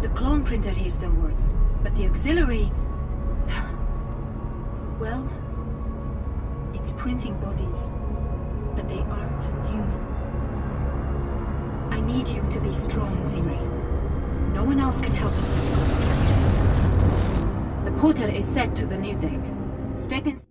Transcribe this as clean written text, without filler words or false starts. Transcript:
The clone printer here still works, but the auxiliary... well, it's printing bodies, but they aren't human. I need you to be strong, Zimri. No one else can help us. The portal is set to the new deck. Step in...